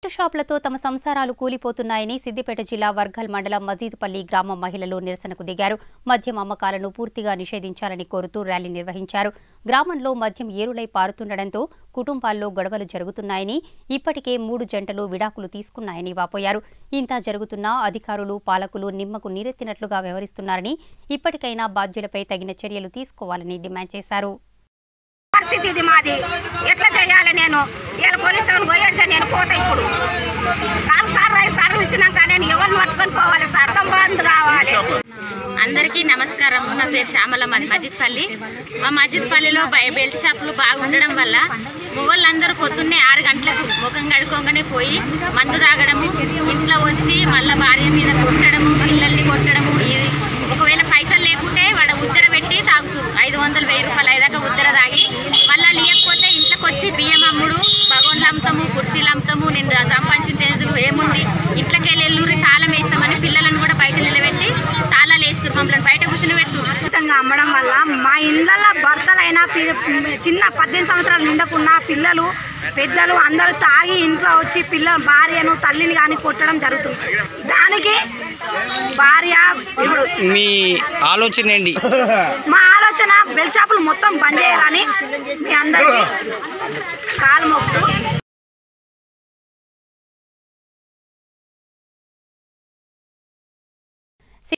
Belt షాపులతో తమ సంసారాలు కూలిపోతున్నాయని సిద్దిపేట జిల్లా వర్గల్ మండలం మజీద్పల్లి గ్రామ మహిళలు నిరసనకు దిగారు. మద్యం అమ్మకాలను పూర్తిగా నిషేధించాలని కోరుతూ ర్యాలీ నిర్వహించారు. గ్రామంలో మద్యం ఏరులై పారుతుండటంతో కుటుంబాల్లో గొడవలు జరుగుతున్నాయని, ఇప్పటికే 3 జంటలు విడాకులు తీసుకున్నాయని వాపోయారు. ఇంత జరుగుతున్నా అధికారులు, పాలకులు నిమ్మకు నీరెత్తినట్లుగా వ్యవహరిస్తున్నారని, ఇప్పటికైనా బాధ్యులపై తగిన చర్యలు తీసుకోవాలని డిమాండ్ చేశారు. పరిస్థితి ఇది మాది ఎట్లా చేయాలి? నేను ఇలా పోలీస్ స్టేషన్ పోయేది నేను పోతా. ఇప్పుడు 4 సార్లు ఇచ్చినాక నేను ఎవరిని పట్టుకొని పోవాలి? సర్కం బంద్ కావాలి. అందరికీ నమస్కారం. నా పేరు శ్యామల, మాది మజిద్పల్లి. మా మజిద్పల్లిలో బెల్ట్ షాపులు బాగుండడం వల్ల మొగోళ్ళందరూ పొద్దున్నే 6 గంటలకు ముఖం కడుక్కోగానే పోయి మందు తాగడము, ఇంట్లో వచ్చి మళ్ళీ భార్య మీద కొట్టడము, పిల్లల్ని కొట్టడము. ఇది ఒకవేళ పైసలు లేకుంటే వాడు ఉద్దర పెట్టి తాగుతారు. 500, 1000 రూపాయలు అయ్యాక ఉద్దర తాగి మళ్ళీ లేకపోతే ఇంట్లోకి వచ్చి బియ్యం అమ్ముడు, భగోన్లు అమ్ముతాము, కుర్చీలు అమ్ముతాము. నేను సంపాదించింది ఏముంది, ఇంట్లోకి వెళ్ళి తాళం వేస్తామని పిల్లలను కూడా బయట నిలబెట్టి తాళాలు వేస్తారు. మమ్మల్ని బయట కూర్చుని పెట్టు అమ్మడం వల్ల మా ఇళ్ళల్లో భర్తలైనా చిన్న 18 సంవత్సరాలు నిండకున్న పిల్లలు, పెద్దలు అందరూ తాగి ఇంట్లో వచ్చి భార్యను, తల్లిని కానీ కొట్టడం జరుగుతుంది. దానికి భార్య ఇప్పుడు మీ ఆలోచన ఏంటి? మా ఆలోచన బెల్ట్ షాపులు మొత్తం బంద్ చేయాలని మీ అందరికీ కాలు మొక్కు.